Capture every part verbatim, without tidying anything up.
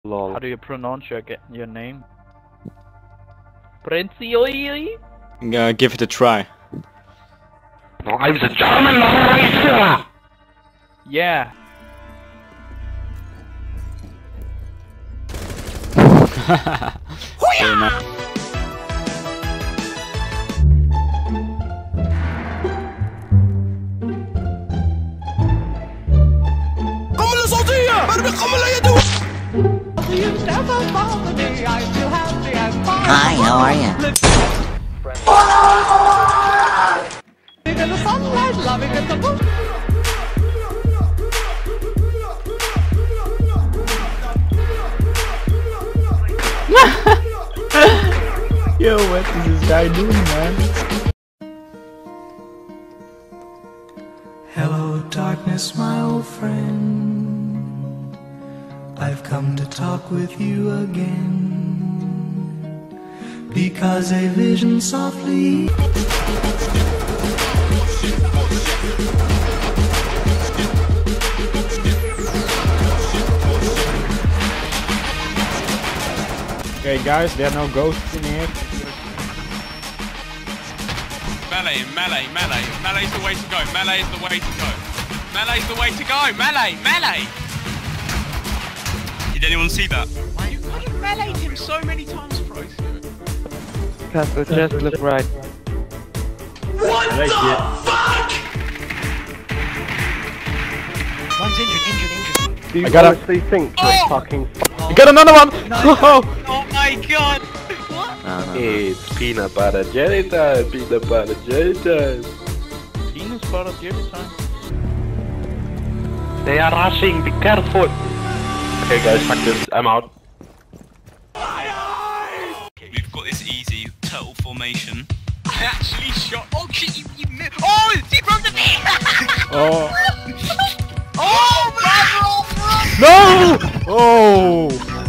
Lol. How do you pronounce your your name? Prinzioi? Uh, give it a try. No, I'm the German racer! Yeah. Very nice. Hi, how are you? Yo, what is this guy doing, man? Hello, darkness, my old friend. I've come to talk with you again. Because a vision softly. Okay, guys, there are no ghosts in here. Melee, melee, melee. Melee's the way to go. Melee is the way to go. Melee's the way to go. Melee, melee. Did anyone see that? You could have meleeed him so many times, bro. Casper, just look right. What right the here. fuck? One's injured, injured, injured. Do you I got honestly think Oh! this fucking You got another one! Oh my god! What? It's peanut butter jelly time, peanut butter jelly time. Penis butter jelly time. They are rushing, be careful! Okay guys, fuck this, I'm out. We've got this easy turtle formation. I actually shot. Oh shit! You, you missed. Oh, he broke the knee. Oh. Oh, No! Oh!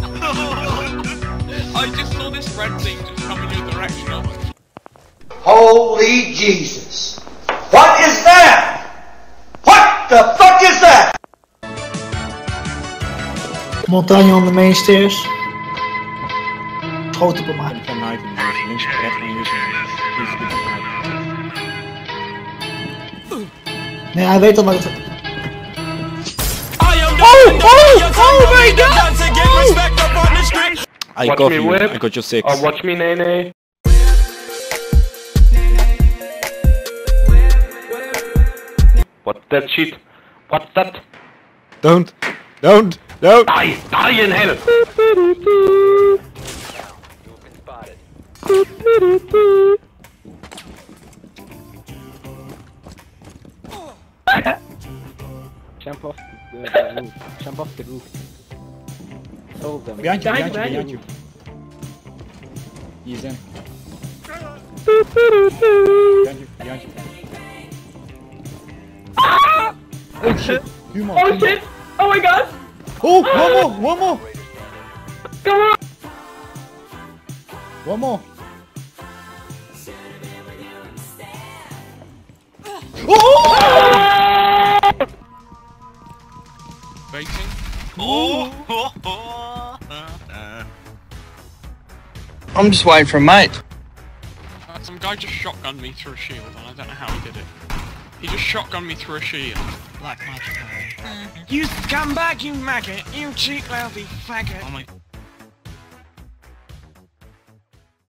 I just saw this red thing just come in your direction. I was like, Holy Jesus! What is that? What the fuck is that? Montagne on the main stairs. Schoot op hem aan. Van knife in use. Links, rechts van use. Please, good knife. Nee, hij weet al wat het... Oh! Oh! Oh my god! I Watch got me you. whip. I got your six. Oh, watch me, Nene. What's that shit? What's that? Don't! Don't! Don't! Die! Die in hell! Jump off the, the roof. Jump off the roof. Solve them. Behind you, behind you, behind you. He's in. Behind you, behind you. Oh shit! Two more, Oh two shit! Oh my god! more. Oh! One more! One more! Come on! One more! Oh! waiting. Oh! oh, oh, uh, I'm just waiting for a mate. uh, some guy just shotgunned me through a shield, and I don't know how he did it. He just shotgunned me through a shield. Black magic. You scumbag, you maggot! You cheap lousy faggot! Oh my.